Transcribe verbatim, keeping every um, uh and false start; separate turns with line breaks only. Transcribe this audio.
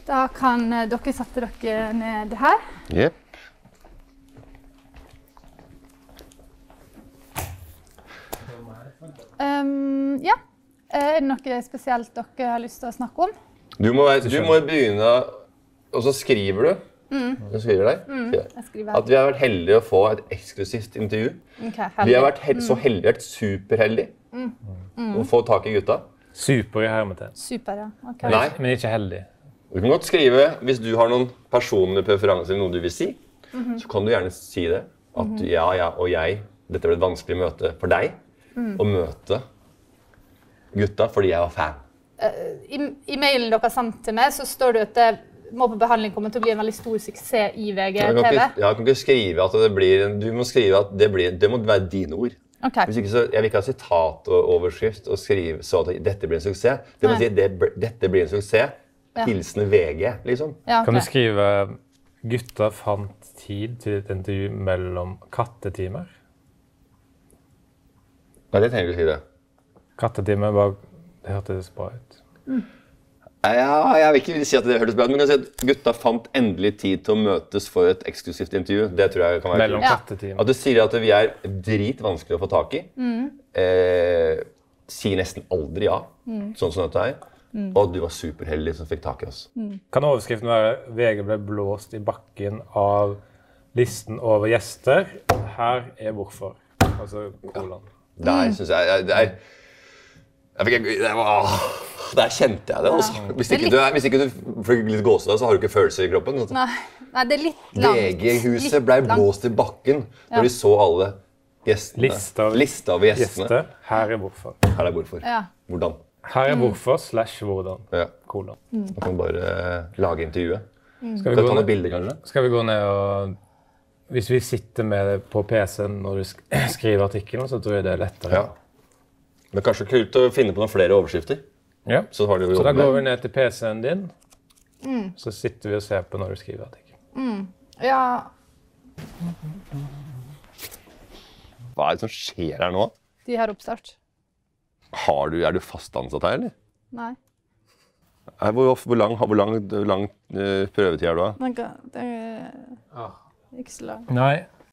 Da kan dere sette dere ned her.
Jep.
Um, ja. Er det noe spesielt dere har lyst til å snakke om?
Du må, du må begynne, og så skriver du.
Mm.
Du skriver der.
Mm, jeg skriver.
At vi har vært heldige å få et eksklusivt intervju.
Okay,
vi har vært hel så heldige, vært superheldige
mm. Mm.
å få tak i gutta.
Super i hermetegn.
Super, ja. Okay.
Nei.
Men ikke heldig.
Du kan godt skrive, hvis du har noen personlige preferanser eller noe du vil si,
mm-hmm. så
kan du gjerne si det. At mm-hmm. ja, ja, og jeg, dette ble et vanskelig møte for deg, mm. å møte gutta fordi jeg var fan.
Uh, i, I mailen dere har sendt til meg, så står det at det må på behandling kommer til å bli en veldig stor suksess i V G T V.
Ja, jeg kan ikke skrive at det blir, du må skrive at det blir, det må være dine ord.
Okay.
Hvis ikke så, jeg vil ikke ha sitat og overskrift og skrive så at dette blir en suksess. Det må si det, dette blir en suksess. Ja. Hilsene V G, liksom.
Ja, okay.
Kan du skrive gutta fant tid til et intervju mellom kattetimer?
Nei, det trenger du å si det.
Kattetimer, bare, det hørtes bra ut.
Mm. Ja, jeg vil ikke si at det hørtes bra ut, men jeg kan si at gutta fant endelig tid til å møtes for et eksklusivt intervju. Det tror jeg kan være
mellom kattetimer.
At du sier at vi er dritvanskelig å få tak i. Mm. Eh, sier nesten aldri ja, mm. sånn som dette er. Mm. Og du var superheldig som fikk tak i oss. Mm.
Kan overskriften være V G ble blåst i bakken av listen over gjester? Her er hvorfor. Altså, kolon.
Ja. Der synes jeg, det er... Jeg fikk, det var, der kjente jeg det, altså. Ja. Hvis ikke du, er, hvis ikke du får litt gåsehud, så har du ikke følelser i kroppen. Altså.
Nei. Nei, det er litt langt.
V G-huset ble blåst i bakken når ja. de så alle gjestene.
Lista,
Lista over gjestene.
Gjester. Her er hvorfor.
Her er hvorfor.
Ja.
Hvordan.
Her er hvorfor slash hvordan.
Ja.
Kolon.
Mm. Da kan vi bare uh, lage intervjuet.
Mm.
Skal vi
kan
gå
ta noen
ned,
bilder, kanskje?
Skal vi gå ned og... Hvis vi sitter med det på P C-en når du sk skriver artikkelen, så tror jeg det er lettere.
Ja. Det er kanskje kult å finne på noen flere overskrifter.
Ja.
Så, har du
så da går vi ned til P C-en din,
mm.
så sitter vi og ser på når du skriver artikkelen.
Mm. Ja.
Hva er det som skjer her nå?
De har oppstart.
Har du, er du fast ansatt her, eller?
Nei.
Hvor, hvor lang, hvor lang, hvor lang uh, prøvetid er du da?
Det er ikke så lang.
Nei.